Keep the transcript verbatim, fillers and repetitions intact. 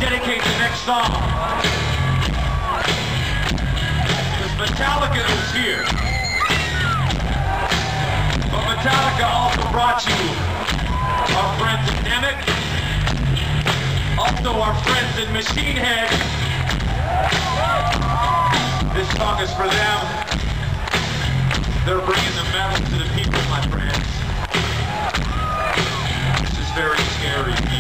dedicate the next song. Because Metallica is here. But Metallica also brought you our friends in Namek, also our friends in Machine Head. This song is for them. They're bringing the metal to the people, my friends. This is very scary.